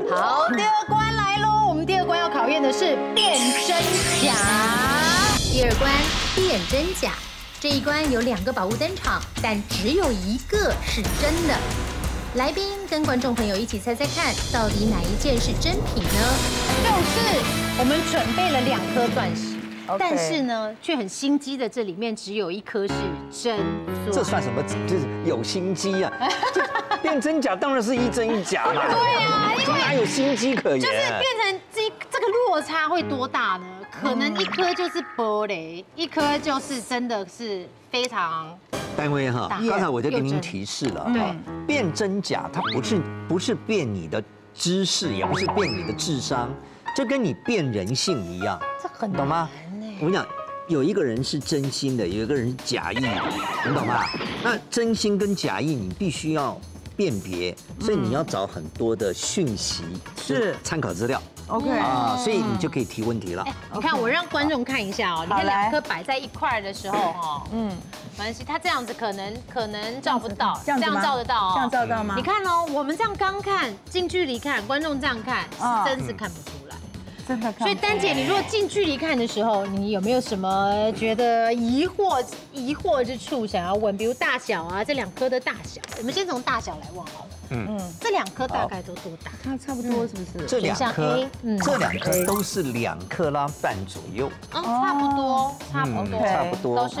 好，第二关来喽，我们第二关要考验的是辨真假。第二关辨真假，这一关有2个宝物登场，但只有1个是真的。来宾跟观众朋友一起猜猜看，到底哪一件是真品呢？就是我们准备了2颗钻石。 但是呢，却很心机的，这里面只有1颗是真钻。 这算什么？就是有心机啊！辨真假当然是一真一假嘛。 对啊，因为哪有心机可言？ 就是变成这个落差会多大呢？可能1颗就是玻璃，1颗就是真的是非常。 单位哈，刚才我就给您提示了， 对， 辨真假它不是辨你的知识，也不是辨你的智商，就跟你辨人性一样， 这很懂吗？ 我跟你讲，有一个人是真心的，有一个人是假意的，你懂吗？那真心跟假意你必须要辨别，所以你要找很多的讯息，是参考资料。 OK 啊，所以你就可以提问题了。 你看，我让观众看一下哦，你看2颗摆在一块的时候哦，没关系，它这样子可能照不到，这样照得到哦， 这样照得到吗？ 你看哦，我们这样刚看，近距离看，观众这样看，是真是看不出来。 真的， 所以丹姐，你如果近距离看的时候，你有没有什么觉得疑惑之处想要问？比如大小啊，这2颗的大小，我们先从大小来问好了。这2颗大概都多大？ 它差不多是不是？ 这2颗，这2颗都是2克拉半左右。 哦，差不多， 差不多， 都是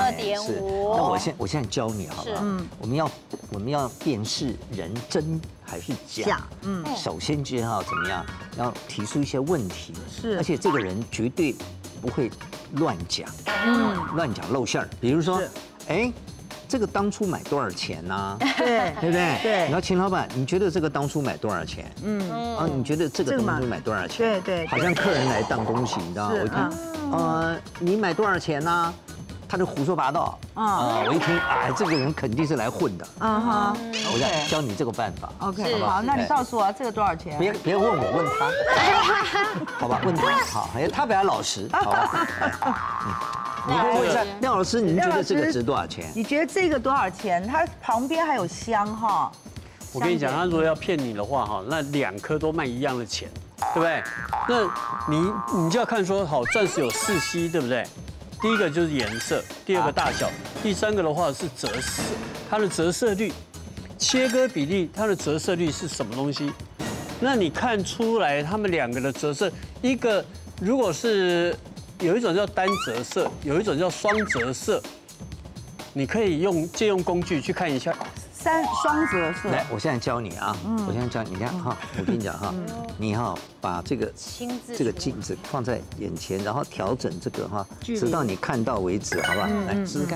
2.5。 那我现在教你好了，我们要辨识人真还是假。首先就要怎么样？要提出一些问题，是，而且这个人绝对不会乱讲，乱讲露馅儿。比如说，哎，这个当初买多少钱呢？对，对不对？对。然后秦老板，你觉得这个当初买多少钱？啊，你觉得这个当初买多少钱？对，好像客人来当东西，你知道吗？我一看，你买多少钱呢？他就胡说八道啊！我一听，哎，这个人肯定是来混的。我要教你这个办法。 OK， 好，那你告诉我这个多少钱？ 别问我，问他。好吧，问他。好，哎，他比较老实，好吧？你可以问一下廖老师，您觉得这个值多少钱？ 你觉得这个多少钱？它旁边还有香哈。 我跟你讲，他如果要骗你的话哈，那2颗都卖一样的钱，对不对？那你就要看说，好，钻石有4C，对不对？ 第一个就是颜色，第2个大小，第3个的话是折射，它的折射率、切割比例，它的折射率是什么东西？那你看出来它们2个的折射，一个如果是有一种叫单折射，有一种叫双折射，你可以借用工具去看一下。 双折射。 来，我现在教你啊，我现在教你，你看哈，我跟你讲哈，你哈把这个镜子放在眼前，然后调整这个哈，直到你看到为止，好不好？来试试看，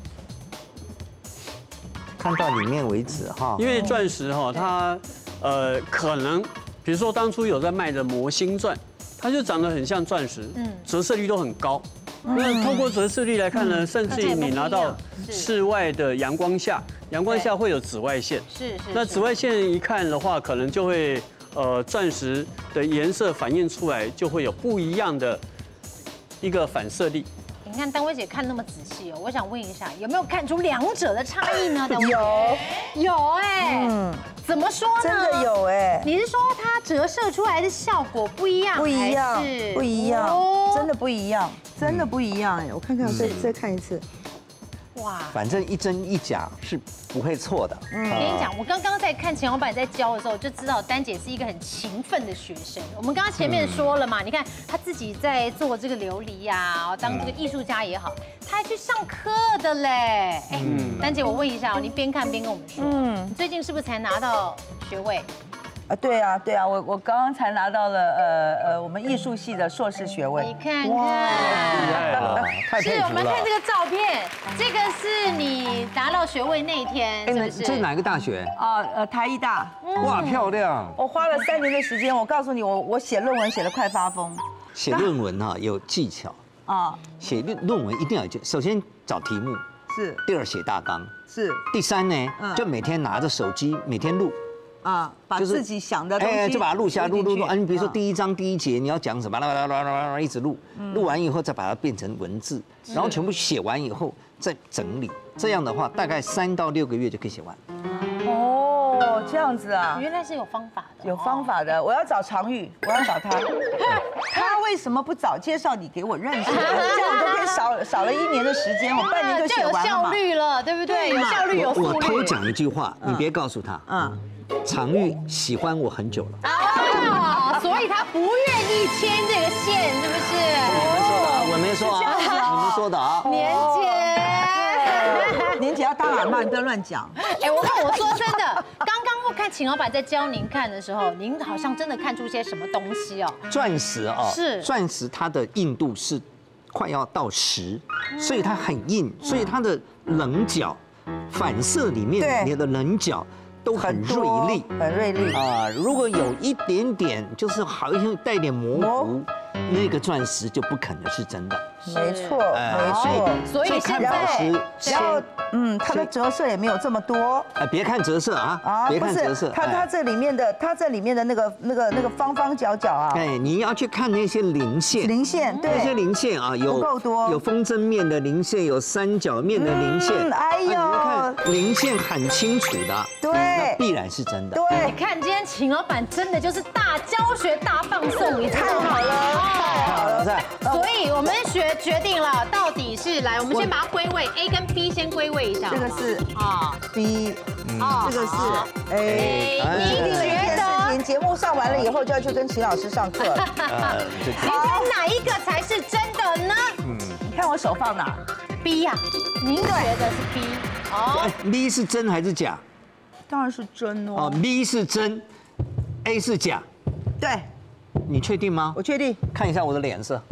看到里面为止哈。 因为钻石哈，它可能，比如说当初有在卖的魔星钻，它就长得很像钻石，折射率都很高。 那透过折射率来看呢，甚至于你拿到室外的阳光下，阳光下会有紫外线。是。那紫外线一看的话，可能就会钻石的颜色反映出来，就会有不一样的一个反射力。 你看丹薇姐看那么仔细哦，我想问一下，有没有看出2者的差异呢？有哎，怎么说呢？ 真的有哎。 你是说它折射出来的效果不一样？ 不一样，不一样，真的不一样。 真的不一样哎！我看看，再看一次。 哇， 反正一真一假是不会错的。 我跟你讲，我刚刚在看钱老板在教的时候，就知道丹姐是一个很勤奋的学生。我们刚刚前面说了嘛，你看她自己在做这个琉璃呀，当这个艺术家也好，她还去上课的嘞。哎，丹姐，我问一下哦，你边看边跟我们说，你最近是不是才拿到学位？ 对啊，我刚刚才拿到了我们艺术系的硕士学位。 你看看， 太佩服了。 是我们看这个照片，这个是你拿到学位那一天，是不是？ 这是哪个大学？ 台艺大。 哇，漂亮！ 我花了3年的时间，我告诉你，我写论文写得快发疯。 写论文哈有技巧啊，写论文一定要首先找题目是，第2写大纲是，第3呢就每天拿着手机每天录。 把自己想的东西， 就把它录下来，录。你比如说第1章第1节你要讲什么，一直录，录完以后再把它变成文字，然后全部写完以后再整理，这样的话大概3到6个月就可以写完。 哦， 哦，这样子啊， 原来是有方法的， 有方法的。我要找常玉，我要找他。他为什么不早介绍你给我认识？这样都可以少了1年的时间，我半年就写完了嘛。 就有效率了，对不对？有效率，有速率。 我偷讲一句话，你别告诉他。常玉喜欢我很久了。 啊，所以他不愿意牵这个线，是不是？ 我没说啊，你们说的啊。 年姐， 年姐要当阿嬤，你不要乱讲。 哎，我说真的，刚刚我看秦老板在教您看的时候，您好像真的看出些什么东西哦。 钻石啊， 是钻石，它的硬度是快要到10，所以它很硬，所以它的棱角反射里面你的棱角都很锐利， 很锐利啊。如果有一点点就是好像带点模糊，那个钻石就不可能是真的。 没错，没错。 所以现在， 然后它的折射也没有这么多。 别看折射啊，别看折射。 它这里面的那个方方角角啊， 哎，你要去看那些零线。 零线，对， 那些零线啊， 不够多， 有风筝面的零线，有三角面的零线。 哎呦， 你看零线很清楚的， 对， 那必然是真的。 对， 你看今天秦老板真的就是大教学、大放送，你太好了，太好了。 所以我们决定了，到底是来，我们先把它归位 ，A 跟 B 先归位一下。 这个是B，这个是 A。你觉得节目上完了以后就要去跟秦老师上课了？ 你猜哪一个才是真的呢？ 你看我手放哪 ？B 呀，您觉得是 B？ 哦 ，B 是真还是假？ 当然是真哦。 B 是真 ，A 是假。 对。 你确定吗？ 我确定。 看一下我的脸色。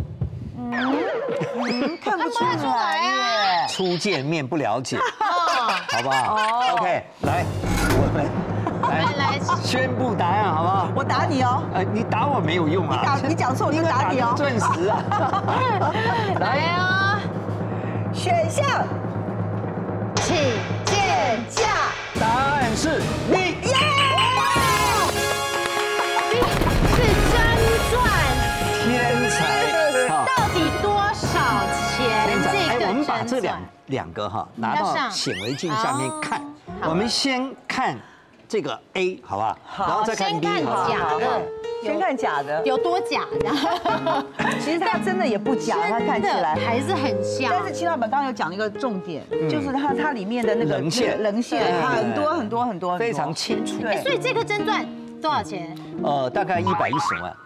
看不出来耶。 初见面不了解，好不好 ？OK， 来，我们来宣布答案，好不好？ 我打你哦。 你打我没有用啊。 你讲错我就打你哦。 钻石啊。 来啊！ 选项， 请见价。 答案是你。天才， 到底多少钱？这个我们把这两个哈拿到显微镜下面看。我们先看这个 A， 好不好？然后再看 B， 先看假的， 先看假的， 有多假的？ 其实它真的也不假，它看起来还是很像。 但是秦老板刚刚有讲一个重点，就是它里面的那个棱线很多， 非常清楚。 所以这颗真钻多少钱？ 大概110万。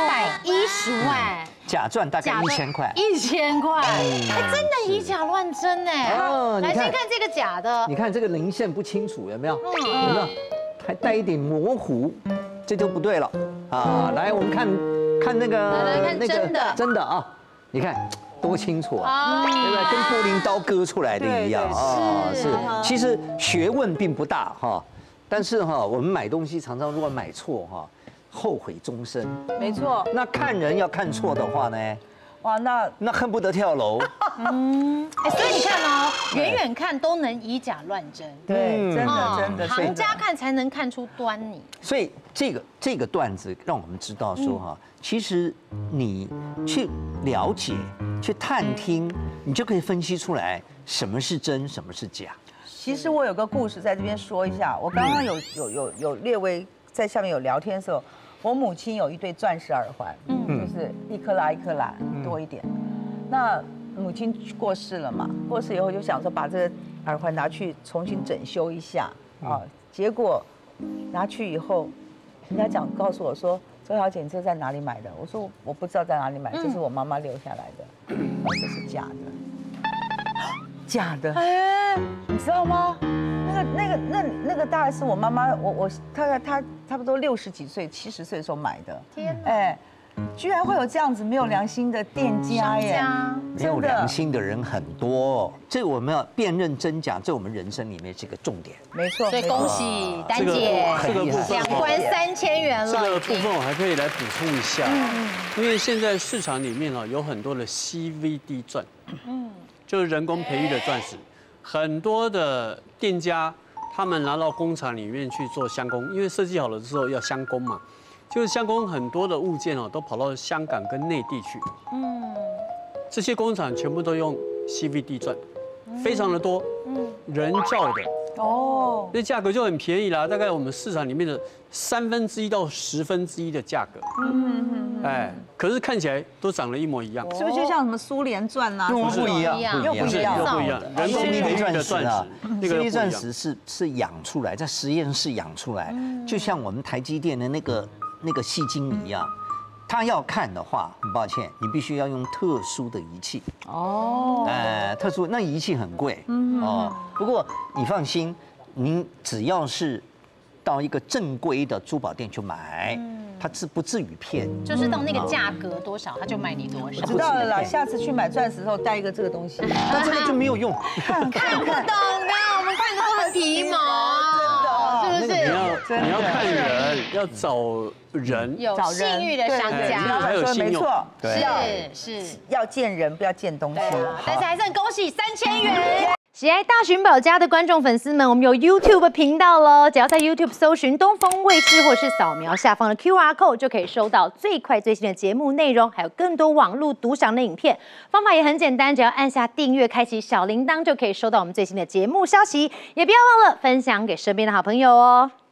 110万， 假钻大概1000块 ，1000块，真的以假乱真哎。来先看这个假的， 你看这个零线不清楚有没有？有没有？还带一点模糊，这就不对了啊！来，我们看那个真的啊，你看多清楚啊，对不对？跟玻璃刀割出来的一样啊！是，其实学问并不大哈，但是哈，我们买东西常常如果买错哈。后悔终身， 没错。 那看人要看错的话呢？ 哇， 那恨不得跳楼。 所以你看哦，远远看都能以假乱真。 对，真的， 行家看才能看出端倪。 所以这个段子让我们知道说哈，其实你去了解、去探听，你就可以分析出来什么是真，什么是假。 其实我有个故事在这边说一下，我刚刚有略微。在下面有聊天的时候，我母亲有一对钻石耳环，就是1克拉1克拉多一点。那母亲过世了嘛，过世以后就想说把这个耳环拿去重新整修一下啊。结果拿去以后，人家告诉我说，周小姐，你这在哪里买的？我说我不知道在哪里买，这是我妈妈留下来的，这是假的，假的，你知道吗？那个大概是我妈妈，她差不多60几岁、70岁的时候买的。天哪！居然会有这样子没有良心的店家耶！ 没有良心的人很多，这个我们要辨认真假，这我们人生里面是个重点。 没错， 所以恭喜丹姐， 这个部分 2关3000元了。 这个部分我还可以来补充一下，因为现在市场里面有很多的 CVD 钻，就是人工培育的钻石。很多的店家，他们拿到工厂里面去做镶工，因为设计好了之后要镶工嘛，就是镶工很多的物件都跑到香港跟内地去。这些工厂全部都用 CVD 钻，非常的多。人造的哦，那价格就很便宜啦，大概我们市场里面的1/3到1/10的价格。哎，可是看起来都长得一模一样， 是不是就像什么苏联钻啊？ 又不一样， 又不一样， 人工的钻石啊， 那个钻石是养出来，在实验室养出来，就像我们台积电的那个矽晶一样。他要看的话，很抱歉，你必须要用特殊的仪器。哦，特殊那仪器很贵。哦，不过你放心，您只要是到一个正规的珠宝店去买，它是不至于骗你。 就是到那个价格多少，他就卖你多少。 知道了啦，下次去买钻石的时候带一个这个东西。 那这个就没有用。 看不懂啊，我们看的都很皮毛，是不是？ 你要看人，要找人， 有信誉的商家， 还有信用。 是要见人，不要见东西。 但是还是很恭喜3000元。喜爱大寻宝家的观众粉丝们，我们有 YouTube 频道喽，只要在 YouTube 搜寻东风卫视，或是扫描下方的 QR code， 就可以收到最快最新的节目内容，还有更多网络独享的影片。方法也很简单，只要按下订阅，开启小铃铛，就可以收到我们最新的节目消息。也不要忘了分享给身边的好朋友哦。